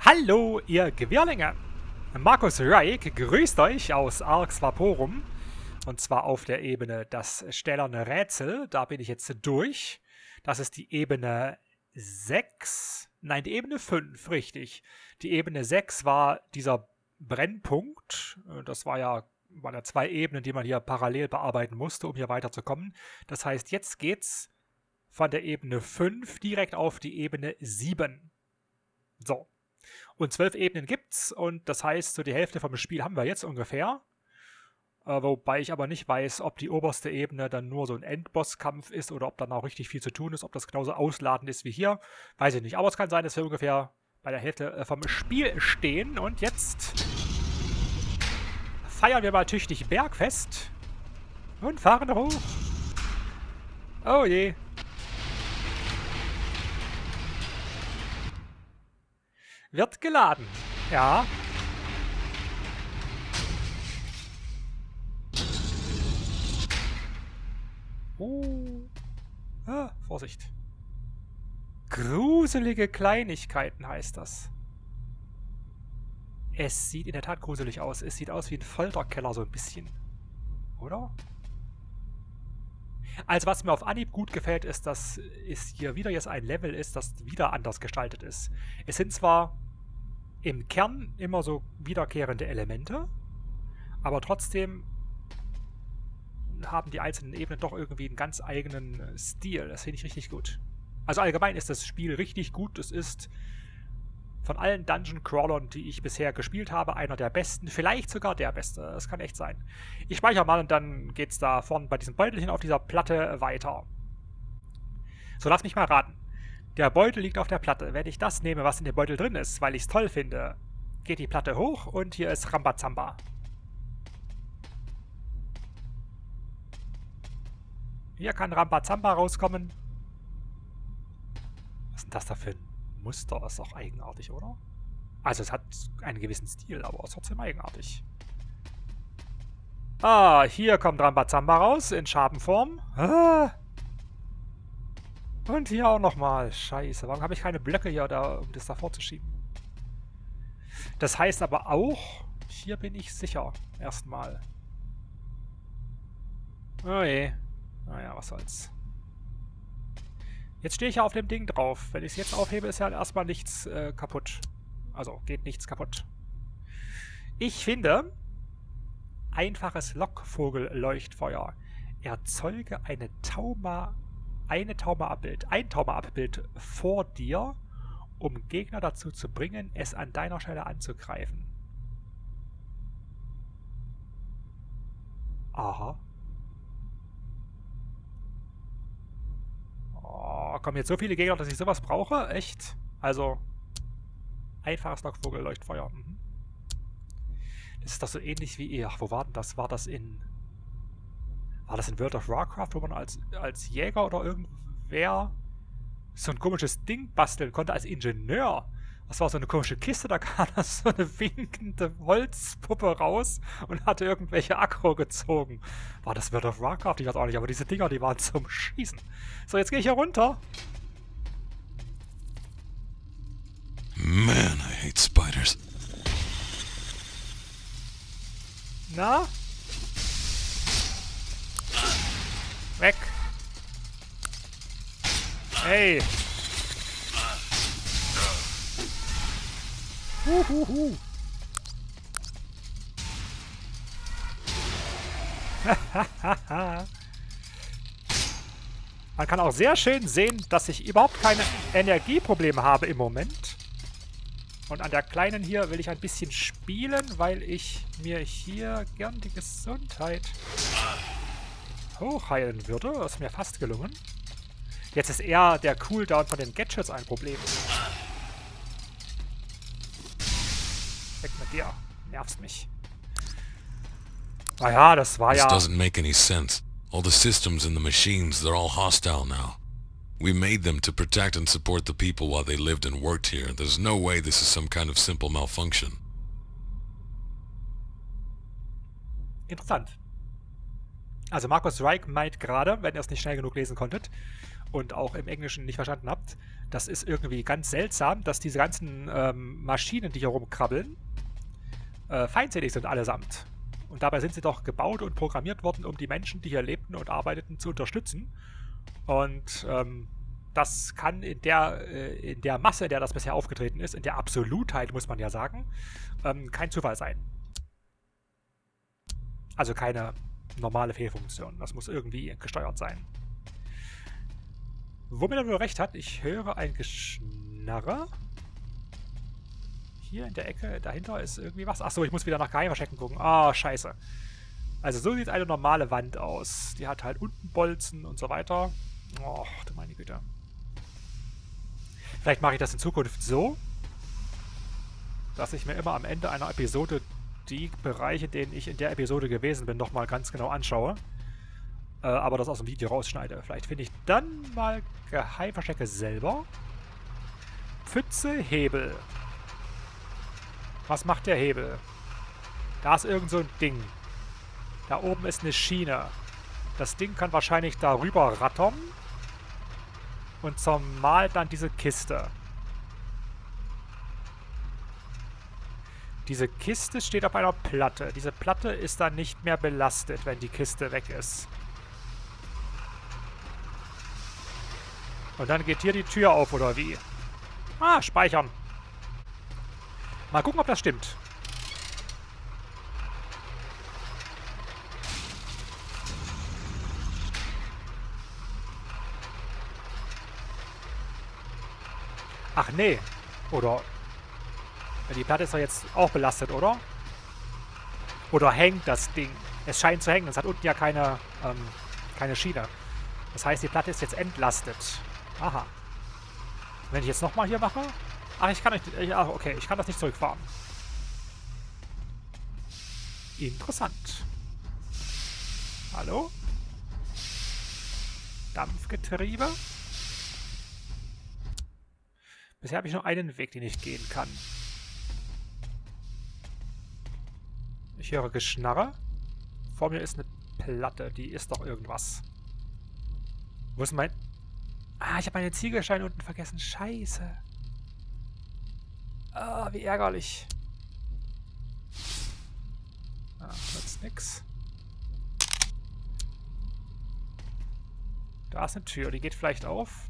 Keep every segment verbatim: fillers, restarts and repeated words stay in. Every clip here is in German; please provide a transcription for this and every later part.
Hallo, ihr Gewirrlinge! Markus Reich grüßt euch aus Arx Vaporum. Und zwar auf der Ebene das stählerne Rätsel. Da bin ich jetzt durch. Das ist die Ebene sechs. Nein, die Ebene fünf, richtig. Die Ebene sechs war dieser Brennpunkt. Das war ja, waren ja zwei Ebenen, die man hier parallel bearbeiten musste, um hier weiterzukommen. Das heißt, jetzt geht's von der Ebene fünf direkt auf die Ebene sieben. So. Und zwölf Ebenen gibt's und das heißt, so die Hälfte vom Spiel haben wir jetzt ungefähr. Äh, wobei ich aber nicht weiß, ob die oberste Ebene dann nur so ein Endbosskampf ist oder ob dann auch richtig viel zu tun ist, ob das genauso ausladend ist wie hier. Weiß ich nicht. Aber es kann sein, dass wir ungefähr bei der Hälfte äh, vom Spiel stehen. Und jetzt feiern wir mal tüchtig Bergfest und fahren hoch. Oh je. Wird geladen. Ja. Oh. Ah, Vorsicht. Gruselige Kleinigkeiten heißt das. Es sieht in der Tat gruselig aus. Es sieht aus wie ein Folterkeller so ein bisschen. Oder? Also was mir auf Anhieb gut gefällt, ist, dass es hier wieder jetzt ein Level ist, das wieder anders gestaltet ist. Es sind zwar im Kern immer so wiederkehrende Elemente, aber trotzdem haben die einzelnen Ebenen doch irgendwie einen ganz eigenen Stil. Das finde ich richtig gut. Also allgemein ist das Spiel richtig gut. Es ist von allen Dungeon-Crawlern, die ich bisher gespielt habe, einer der besten. Vielleicht sogar der beste. Das kann echt sein. Ich speichere mal und dann geht es da vorne bei diesem Beutelchen auf dieser Platte weiter. So, lass mich mal raten. Der Beutel liegt auf der Platte. Wenn ich das nehme, was in dem Beutel drin ist, weil ich es toll finde, geht die Platte hoch und hier ist Rambazamba. Hier kann Rambazamba rauskommen. Was ist denn das da für ein Muster? Das ist auch eigenartig, oder? Also es hat einen gewissen Stil, aber es ist trotzdem eigenartig. Ah, hier kommt Rambazamba raus in Schabenform. Ah. Und hier auch nochmal. Scheiße, warum habe ich keine Blöcke hier, da, um das davor zu schieben? Das heißt aber auch, hier bin ich sicher. Erstmal. Oh je. Naja, was soll's. Jetzt stehe ich ja auf dem Ding drauf. Wenn ich es jetzt aufhebe, ist ja erstmal nichts äh, kaputt. Also, geht nichts kaputt. Ich finde, einfaches Lockvogel-Leuchtfeuer erzeuge eine Tauma... eine Tauma-Abbild, ein Tauma-Abbild vor dir, um Gegner dazu zu bringen, es an deiner Stelle anzugreifen. Aha. Oh, kommen jetzt so viele Gegner, dass ich sowas brauche? Echt? Also, einfaches Lockvogel-Leuchtfeuer. Mhm. Das ist doch so ähnlich wie... Ach, wo war denn das? War das in... War das in World of Warcraft, wo man als, als Jäger oder irgendwer so ein komisches Ding basteln konnte als Ingenieur? Das war so eine komische Kiste, da kam das so eine winkende Holzpuppe raus und hatte irgendwelche Aggro gezogen. War das World of Warcraft? Ich weiß auch nicht, aber diese Dinger, die waren zum Schießen. So, jetzt gehe ich hier runter. Man, I hate spiders. Na? Weg! Hey! Huhuhu! Man kann auch sehr schön sehen, dass ich überhaupt keine Energieprobleme habe im Moment. Und an der Kleinen hier will ich ein bisschen spielen, weil ich mir hier gern die Gesundheit hochheilen würde. Das ist mir fast gelungen. Jetzt ist eher der Cooldown von den Gadgets ein Problem. Weg mit dir. Nervst mich. Naja, das war ja... This doesn't make any sense. All the systems and the machines, they're all hostile now. We made them to protect and support the people while they lived and worked here. There's no way this is some kind of simple malfunction. Interessant. Also Markus Reich meint gerade, wenn ihr es nicht schnell genug lesen konntet, und auch im Englischen nicht verstanden habt, das ist irgendwie ganz seltsam, dass diese ganzen ähm, Maschinen, die hier rumkrabbeln, äh, feindselig sind allesamt. Und dabei sind sie doch gebaut und programmiert worden, um die Menschen, die hier lebten und arbeiteten, zu unterstützen. Und ähm, das kann in der, äh, in der Masse, in der das bisher aufgetreten ist, in der Absolutheit, muss man ja sagen, ähm, kein Zufall sein. Also keine normale Fehlfunktion. Das muss irgendwie gesteuert sein. Womit er wohl recht hat, ich höre ein Geschnarre. Hier in der Ecke dahinter ist irgendwie was. Achso, ich muss wieder nach Geheimverstecken gucken. Ah, oh, scheiße. Also so sieht eine normale Wand aus. Die hat halt unten Bolzen und so weiter. Och, du meine Güte. Vielleicht mache ich das in Zukunft so, dass ich mir immer am Ende einer Episode die Bereiche, in denen ich in der Episode gewesen bin, nochmal ganz genau anschaue. Äh, aber das aus dem Video rausschneide. Vielleicht finde ich dann mal Geheimverstecke selber. Pfütze, Hebel. Was macht der Hebel? Da ist irgend so ein Ding. Da oben ist eine Schiene. Das Ding kann wahrscheinlich darüber rattern. Und zermalt dann diese Kiste. Diese Kiste steht auf einer Platte. Diese Platte ist dann nicht mehr belastet, wenn die Kiste weg ist. Und dann geht hier die Tür auf, oder wie? Ah, speichern. Mal gucken, ob das stimmt. Ach nee. Oder... Die Platte ist doch jetzt auch belastet, oder? Oder hängt das Ding? Es scheint zu hängen. Es hat unten ja keine, ähm, keine Schiene. Das heißt, die Platte ist jetzt entlastet. Aha. Wenn ich jetzt nochmal hier mache... Ach, ich kann nicht... Ach, okay, ich kann das nicht zurückfahren. Interessant. Hallo? Dampfgetriebe? Bisher habe ich nur einen Weg, den ich gehen kann. Ich höre Geschnarre. Vor mir ist eine Platte. Die ist doch irgendwas. Wo ist mein... Ah, ich habe meine Ziegelsteine unten vergessen. Scheiße. Ah, wie ärgerlich. Ah, das ist nix. Da ist eine Tür. Die geht vielleicht auf.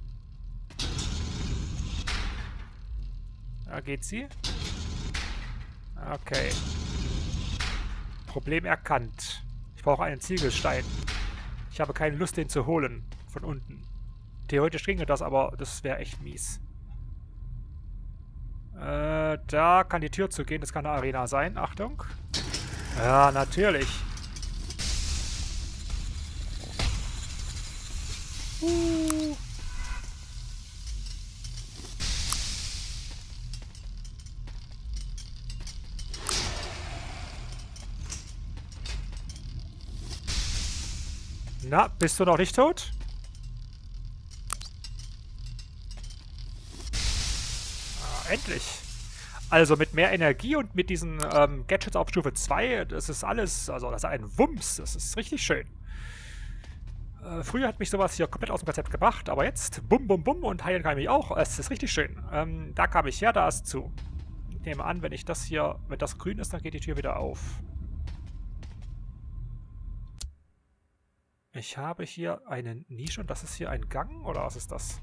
Da geht sie. Okay. Problem erkannt. Ich brauche einen Ziegelstein. Ich habe keine Lust, den zu holen. Von unten. Theoretisch ginge das, aber das wäre echt mies. Äh, da kann die Tür zugehen. Das kann eine Arena sein. Achtung. Ja, natürlich. Uh. Na, bist du noch nicht tot? Ah, endlich. Also mit mehr Energie und mit diesen ähm, Gadgets auf Stufe zwei, das ist alles, also das ist ein Wumms, das ist richtig schön. Äh, früher hat mich sowas hier komplett aus dem Konzept gebracht, aber jetzt bum bum bum und heilen kann ich mich auch, es ist richtig schön. Ähm, da kam ich her, da ist zu. Ich nehme an, wenn ich das hier, wenn das grün ist, dann geht die Tür wieder auf. Ich habe hier eine Nische und das ist hier ein Gang, oder was ist das?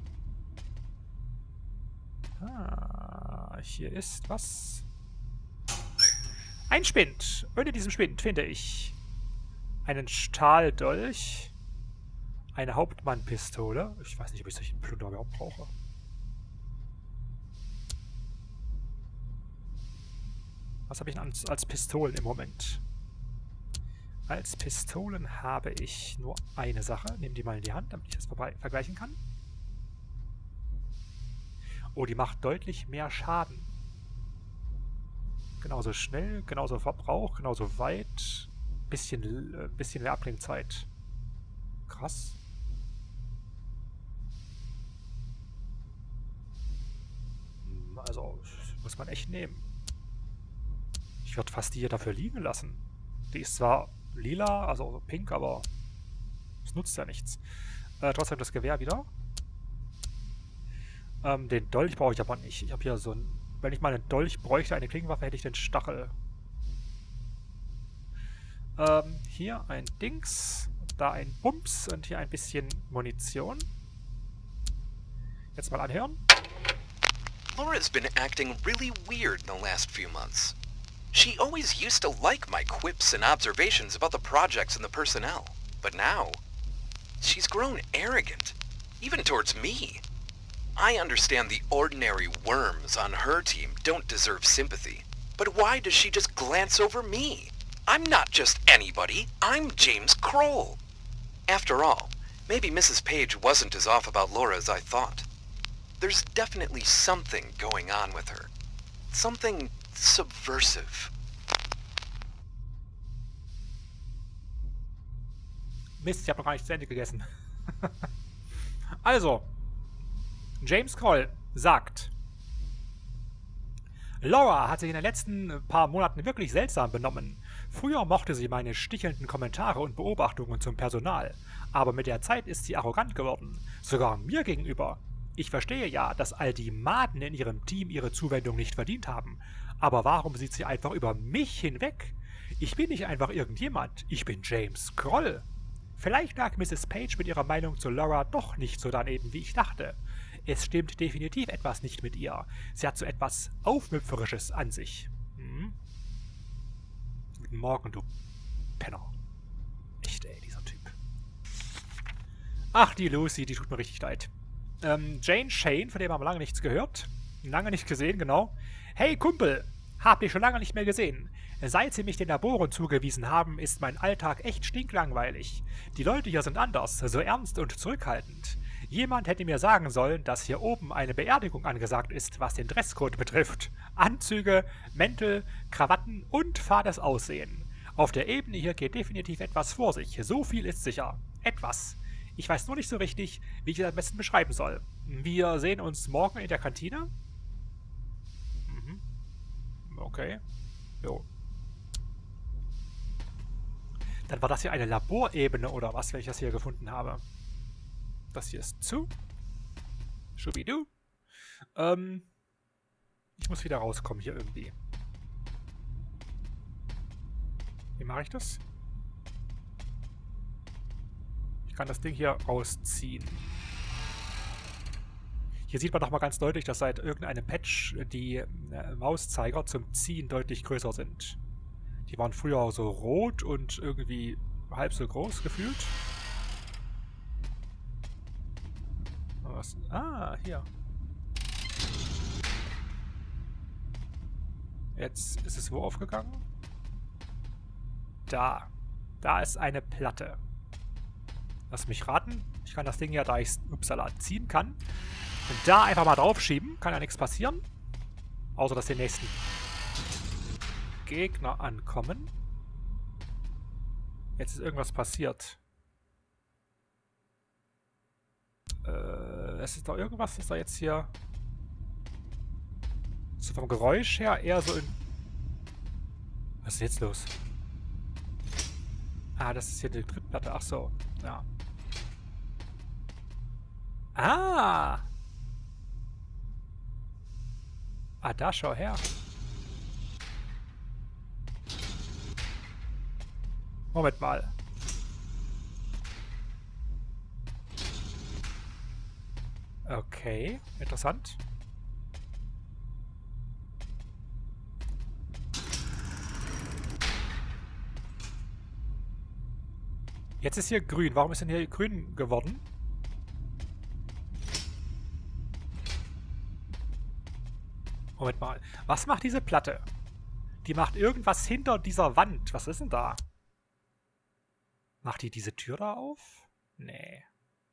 Ah, hier ist was. Ein Spind. Unter diesem Spind finde ich einen Stahldolch, eine Hauptmannpistole. Ich weiß nicht, ob ich solchen Plunder überhaupt brauche. Was habe ich denn als, als Pistolen im Moment? Als Pistolen habe ich nur eine Sache. Nehme die mal in die Hand, damit ich das vergleichen kann. Oh, die macht deutlich mehr Schaden. Genauso schnell, genauso Verbrauch, genauso weit. Bisschen, äh, bisschen mehr Abklingzeit. Krass. Also, muss man echt nehmen. Ich würde fast die hier dafür liegen lassen. Die ist zwar lila, also pink, aber es nutzt ja nichts. Äh, trotzdem das Gewehr wieder. Ähm, den Dolch brauche ich aber nicht. Ich habe hier so ein... Wenn ich mal einen Dolch bräuchte, eine Klingenwaffe, hätte ich den Stachel. Ähm, hier ein Dings. Da ein Bums und hier ein bisschen Munition. Jetzt mal anhören. Laura's been acting really weird in the last few months. She always used to like my quips and observations about the projects and the personnel. But now, she's grown arrogant, even towards me. I understand the ordinary worms on her team don't deserve sympathy. But why does she just glance over me? I'm not just anybody, I'm James Kroll. After all, maybe Missus Page wasn't as off about Laura as I thought. There's definitely something going on with her. Something subversive. Mist, ich habe noch gar nicht zu Ende gegessen. Also, James Kroll sagt, Laura hat sich in den letzten paar Monaten wirklich seltsam benommen. Früher mochte sie meine stichelnden Kommentare und Beobachtungen zum Personal, aber mit der Zeit ist sie arrogant geworden, sogar mir gegenüber. Ich verstehe ja, dass all die Maden in ihrem Team ihre Zuwendung nicht verdient haben, aber warum sieht sie einfach über mich hinweg? Ich bin nicht einfach irgendjemand, ich bin James Kroll. Vielleicht lag Misses Page mit ihrer Meinung zu Laura doch nicht so daneben, wie ich dachte. Es stimmt definitiv etwas nicht mit ihr. Sie hat so etwas Aufmüpferisches an sich. Hm? Guten Morgen, du Penner. Echt, ey, dieser Typ. Ach, die Lucy, die tut mir richtig leid. Ähm, Jane Shane, von dem haben wir lange nichts gehört. Lange nicht gesehen, genau. Hey, Kumpel, hab dich schon lange nicht mehr gesehen. Seit sie mich den Laboren zugewiesen haben, ist mein Alltag echt stinklangweilig. Die Leute hier sind anders, so ernst und zurückhaltend. Jemand hätte mir sagen sollen, dass hier oben eine Beerdigung angesagt ist, was den Dresscode betrifft. Anzüge, Mäntel, Krawatten und fades Aussehen. Auf der Ebene hier geht definitiv etwas vor sich, so viel ist sicher. Etwas. Ich weiß nur nicht so richtig, wie ich es am besten beschreiben soll. Wir sehen uns morgen in der Kantine. Mhm. Okay. Jo. Dann war das hier eine Laborebene oder was, wenn ich das hier gefunden habe. Das hier ist zu. Schubidu. Ähm. Ich muss wieder rauskommen hier irgendwie. Wie mache ich das? Ich kann das Ding hier rausziehen. Hier sieht man doch mal ganz deutlich, dass seit irgendeinem Patch die äh, Mauszeiger zum Ziehen deutlich größer sind. Die waren früher so rot und irgendwie halb so groß gefühlt. Was? Ah, hier. Jetzt ist es wo aufgegangen? Da. Da ist eine Platte. Lass mich raten. Ich kann das Ding ja, da ich es upsala ziehen kann, und da einfach mal draufschieben. Kann ja nichts passieren. Außer, dass die nächsten Gegner ankommen. Jetzt ist irgendwas passiert. Äh, es ist doch irgendwas, ist da jetzt hier so vom Geräusch her eher so in... Was ist jetzt los? Ah, das ist hier die Trittplatte. Ach so, ja. Ah! Ah, da schau her. Moment mal. Okay, interessant. Jetzt ist hier grün. Warum ist denn hier grün geworden? Moment mal. Was macht diese Platte? Die macht irgendwas hinter dieser Wand. Was ist denn da? Macht die diese Tür da auf? Nee.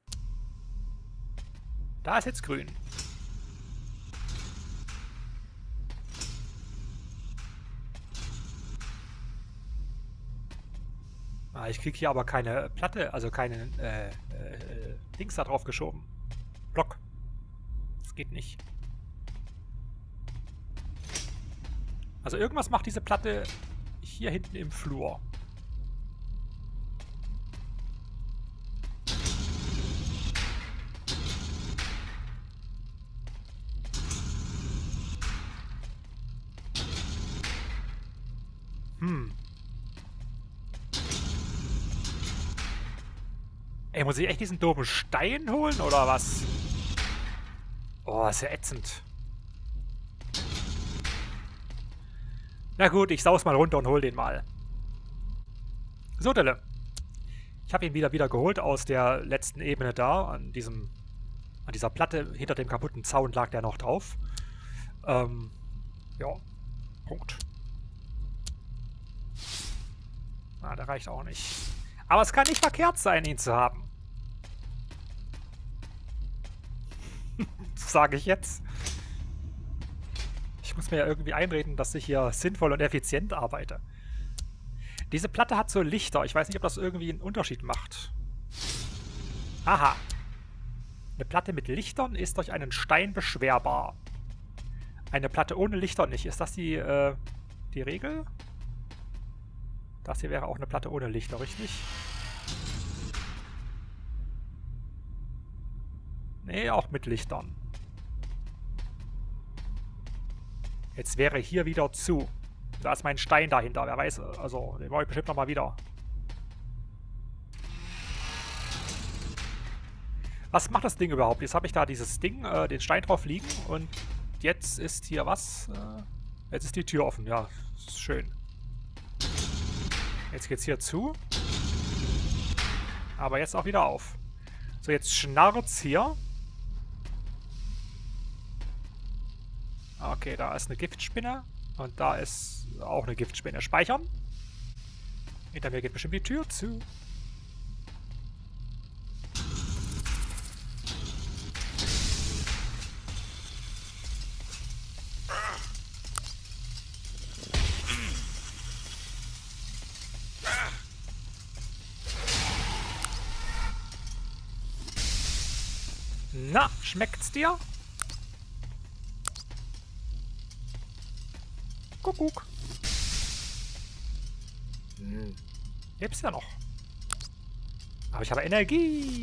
Da ist jetzt grün. Ah, ich krieg hier aber keine Platte, also keinen äh, äh, Dings da drauf geschoben. Block. Das geht nicht. Also irgendwas macht diese Platte hier hinten im Flur. Hm. Ey, muss ich echt diesen doofen Stein holen, oder was? Oh, ist ja ätzend. Na gut, ich saus mal runter und hol den mal. So, Delle. Ich habe ihn wieder wieder geholt aus der letzten Ebene da. An diesem, an dieser Platte hinter dem kaputten Zaun lag der noch drauf. Ähm, ja. Punkt. Ah, der reicht auch nicht. Aber es kann nicht verkehrt sein, ihn zu haben. Das sage ich jetzt. Ich muss mir ja irgendwie einreden, dass ich hier sinnvoll und effizient arbeite. Diese Platte hat so Lichter. Ich weiß nicht, ob das irgendwie einen Unterschied macht. Aha. Eine Platte mit Lichtern ist durch einen Stein beschwerbar. Eine Platte ohne Lichter nicht. Ist das die, äh, die Regel? Das hier wäre auch eine Platte ohne Lichter, richtig? Nee, auch mit Lichtern. Jetzt wäre hier wieder zu. Da ist mein Stein dahinter. Wer weiß, also den brauche ich bestimmt nochmal wieder. Was macht das Ding überhaupt? Jetzt habe ich da dieses Ding, äh, den Stein drauf liegen und jetzt ist hier was? Äh, jetzt ist die Tür offen. Ja, ist schön. Jetzt geht's hier zu. Aber jetzt auch wieder auf. So, jetzt schnarrt's hier. Okay, da ist eine Giftspinne. Und da ist auch eine Giftspinne. Speichern. Hinter mir geht bestimmt die Tür zu. Na, schmeckt's dir? Kuckuck. Hm. Gibt's ja noch. Aber ich habe Energie.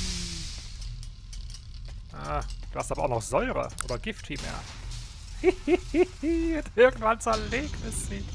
Ah, du hast aber auch noch Säure oder Gift vielmehr. Irgendwann zerlegt es sie.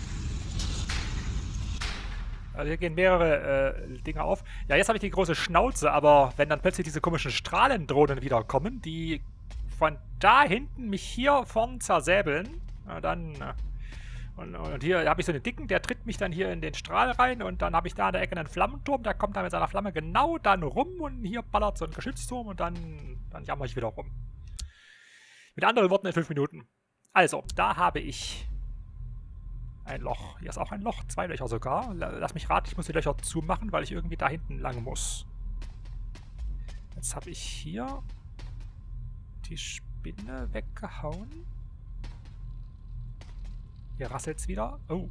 Also hier gehen mehrere äh, Dinge auf. Ja, jetzt habe ich die große Schnauze, aber wenn dann plötzlich diese komischen Strahlendrohnen wiederkommen, die von da hinten mich hier vorn zersäbeln, na dann... Äh, und, und hier habe ich so einen dicken, der tritt mich dann hier in den Strahl rein und dann habe ich da an der Ecke einen Flammenturm, der kommt dann mit seiner Flamme genau dann rum und hier ballert so ein Geschützturm und dann, dann jammer ich wieder rum. Mit anderen Worten in fünf Minuten. Also, da habe ich ein Loch. Hier ist auch ein Loch, zwei Löcher sogar. Lass mich raten, ich muss die Löcher zumachen, weil ich irgendwie da hinten lang muss. Jetzt habe ich hier die Spinne weggehauen. Hier rasselt es wieder. Oh.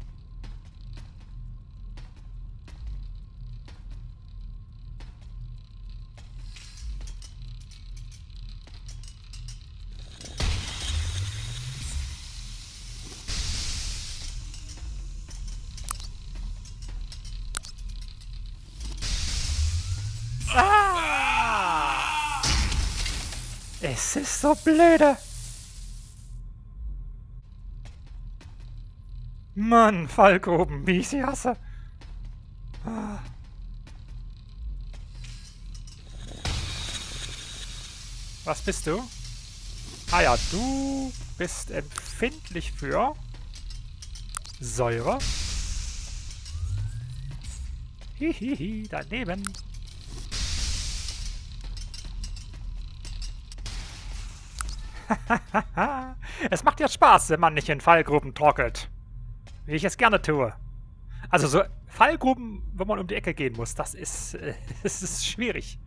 Ah! Es ist so blöde. Mann, Fallgruben, wie ich sie hasse. Ah. Was bist du? Ah ja, du bist empfindlich für Säure. Hihihi, daneben. Es macht ja Spaß, wenn man nicht in Fallgruben torkelt. Wie ich es gerne tue. Also so Fallgruben, wo man um die Ecke gehen muss, das ist, äh, das ist schwierig.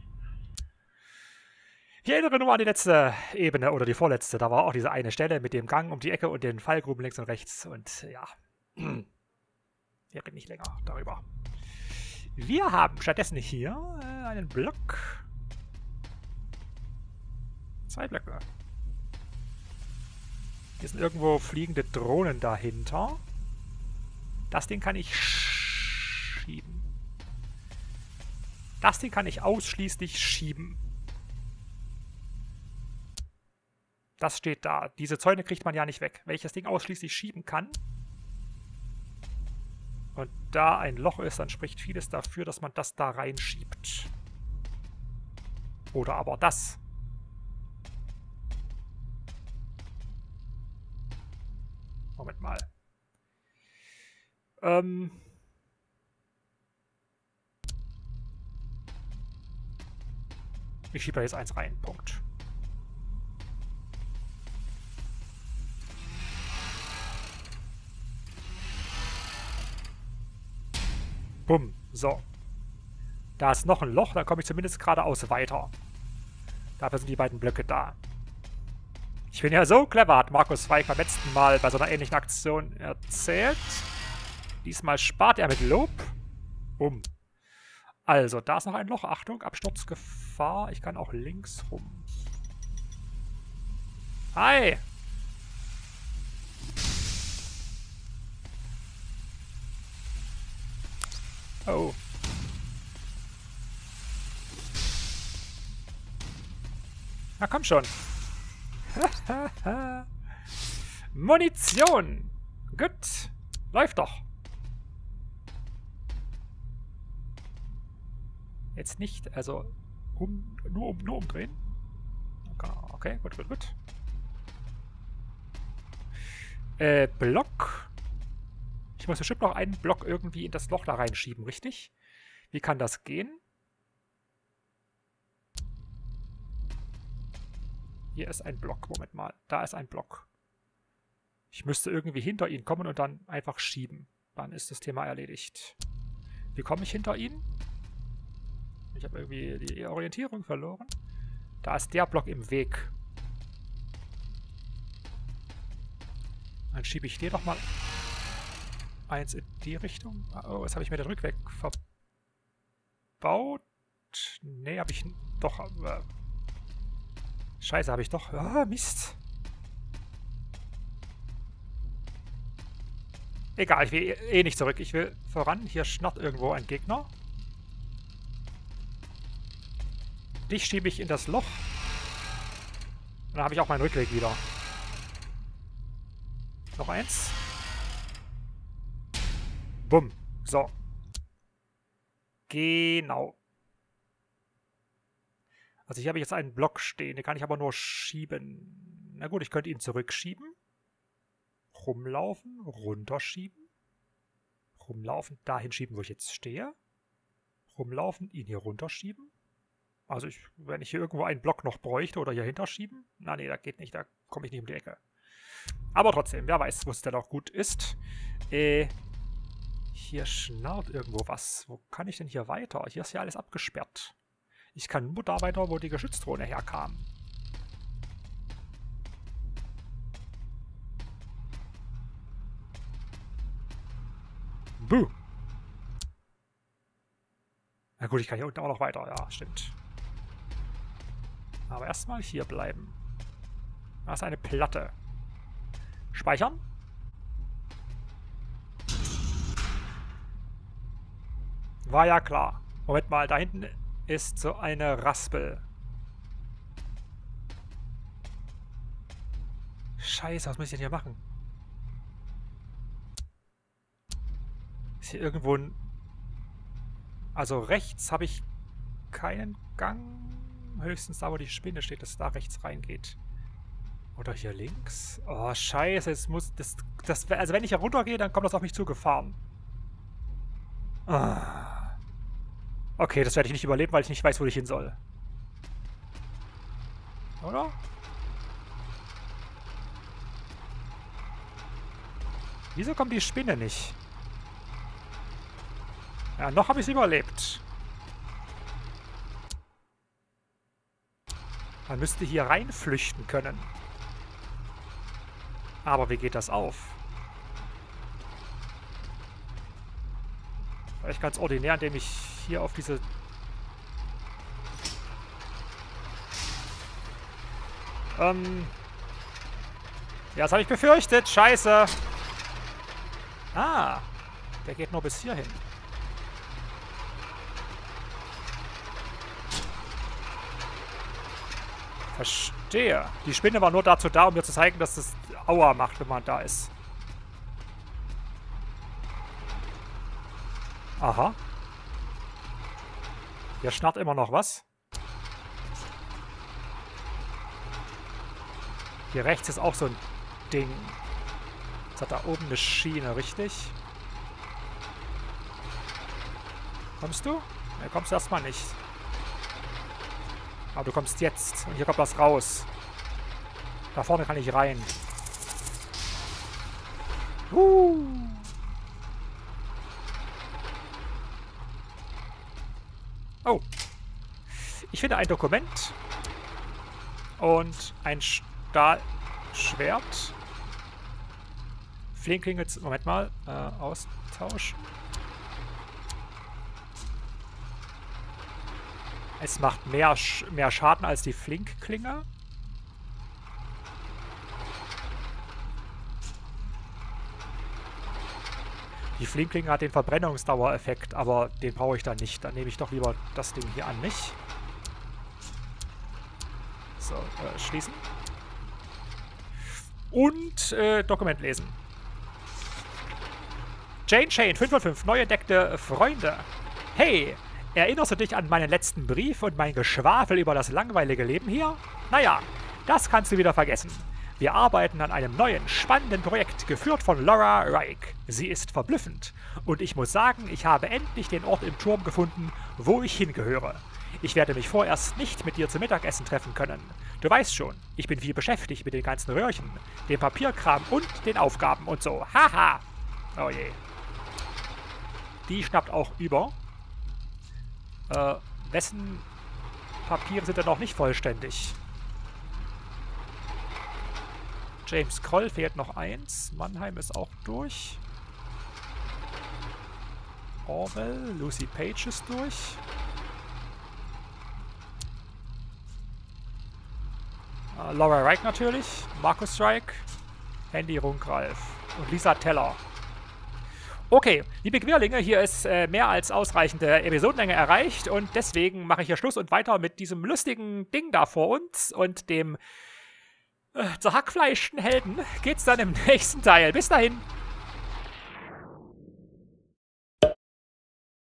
Ich erinnere nur an die letzte Ebene oder die vorletzte. Da war auch diese eine Stelle mit dem Gang um die Ecke und den Fallgruben links und rechts. Und ja, wir reden nicht länger darüber. Wir haben stattdessen hier äh, einen Block. Zwei Blöcke. Hier sind irgendwo fliegende Drohnen dahinter. Das Ding kann ich schieben. Das Ding kann ich ausschließlich schieben. Das steht da. Diese Zäune kriegt man ja nicht weg. Wenn ich das Ding ausschließlich schieben kann, und da ein Loch ist, dann spricht vieles dafür, dass man das da reinschiebt. Oder aber das. Moment mal. Ähm... Ich schiebe da jetzt eins rein. Punkt. Bumm. So. Da ist noch ein Loch, dann komme ich zumindest geradeaus weiter. Dafür sind die beiden Blöcke da. Ich bin ja so clever, hat Markus Zweig beim letzten Mal bei so einer ähnlichen Aktion erzählt. Diesmal spart er mit Lob. Bumm. Also, da ist noch ein Loch. Achtung, Absturzgefahr. Ich kann auch links rum. Hi! Oh. Na komm schon. Munition. Gut. Läuft doch. Jetzt nicht, also um, nur, um, nur umdrehen. Okay, gut, gut, gut. Äh, Block. Ich muss bestimmt noch einen Block irgendwie in das Loch da reinschieben, richtig? Wie kann das gehen? Hier ist ein Block, Moment mal. Da ist ein Block. Ich müsste irgendwie hinter ihn kommen und dann einfach schieben. Dann ist das Thema erledigt. Wie komme ich hinter ihn? Ich habe irgendwie die Orientierung verloren. Da ist der Block im Weg. Dann schiebe ich den doch mal eins in die Richtung. Oh, jetzt habe ich mir den Rückweg verbaut. Nee, habe ich doch... Äh, Scheiße, habe ich doch... Ah, Mist. Egal, ich will eh nicht zurück. Ich will voran. Hier schnarrt irgendwo ein Gegner. Dich schiebe ich in das Loch. Und dann habe ich auch meinen Rückweg wieder. Noch eins. Bumm. So. Genau. Also hier habe ich jetzt einen Block stehen. Den kann ich aber nur schieben. Na gut, ich könnte ihn zurückschieben. Rumlaufen. Runterschieben. Rumlaufen. Dahin schieben, wo ich jetzt stehe. Rumlaufen. Ihn hier runterschieben. Also ich, wenn ich hier irgendwo einen Block noch bräuchte oder hier hinterschieben. Na nee, das geht nicht. Da komme ich nicht um die Ecke. Aber trotzdem, wer weiß, wo es denn auch gut ist. Äh, hier schnarrt irgendwo was. Wo kann ich denn hier weiter? Hier ist ja alles abgesperrt. Ich kann nur da weiter, wo die Geschützdrohne herkam. Buh. Na gut, ich kann hier unten auch noch weiter. Ja, stimmt. Aber erstmal hier bleiben. Da ist eine Platte. Speichern. War ja klar. Moment mal, da hinten ist so eine Raspel. Scheiße, was muss ich denn hier machen? Ist hier irgendwo ein... Also rechts habe ich keinen Gang. Höchstens da, wo die Spinne steht, dass es da rechts reingeht. Oder hier links. Oh, scheiße, jetzt muss... Das, das, also wenn ich hier runtergehe, dann kommt das auf mich zugefahren. Ah. Okay, das werde ich nicht überleben, weil ich nicht weiß, wo ich hin soll. Oder? Wieso kommt die Spinne nicht? Ja, noch habe ich es überlebt. Man müsste hier reinflüchten können. Aber wie geht das auf? Vielleicht ganz ordinär, indem ich hier auf diese... Ähm... Ja, das habe ich befürchtet. Scheiße. Ah. Der geht nur bis hierhin. Verstehe. Die Spinne war nur dazu da, um mir zu zeigen, dass es Aua macht, wenn man da ist. Aha. Hier schnarrt immer noch was. Hier rechts ist auch so ein Ding. Jetzt hat da oben eine Schiene, richtig? Kommst du? Ne, kommst du erstmal nicht. Aber du kommst jetzt. Und hier kommt was raus. Da vorne kann ich rein. Uh. Oh. Ich finde ein Dokument. Und ein Stahlschwert. Flinklinge, Moment mal. Äh, Austausch. Es macht mehr, Sch mehr Schaden als die Flinkklinge. Die Flinkklinge hat den Verbrennungsdauereffekt, aber den brauche ich dann nicht. Dann nehme ich doch lieber das Ding hier an mich. So, äh, schließen. Und äh, Dokument lesen. Jane Shane, fünf von fünf, neu entdeckte Freunde. Hey, erinnerst du dich an meinen letzten Brief und mein Geschwafel über das langweilige Leben hier? Naja, das kannst du wieder vergessen. Wir arbeiten an einem neuen, spannenden Projekt, geführt von Laura Reich. Sie ist verblüffend. Und ich muss sagen, ich habe endlich den Ort im Turm gefunden, wo ich hingehöre. Ich werde mich vorerst nicht mit dir zum Mittagessen treffen können. Du weißt schon, ich bin viel beschäftigt mit den ganzen Röhrchen, dem Papierkram und den Aufgaben und so. Haha! Oh je. Die schnappt auch über. Äh, wessen Papiere sind denn noch nicht vollständig? James Kroll fehlt noch eins. Mannheim ist auch durch. Orwell, Lucy Page ist durch. Äh, Laura Reich natürlich. Markus Reich. Andy Runkralf. Und Lisa Teller. Okay, liebe Querlinge, hier ist äh, mehr als ausreichende Episodenlänge erreicht und deswegen mache ich hier Schluss und weiter mit diesem lustigen Ding da vor uns und dem äh, zerhackfleischten Helden geht's dann im nächsten Teil. Bis dahin!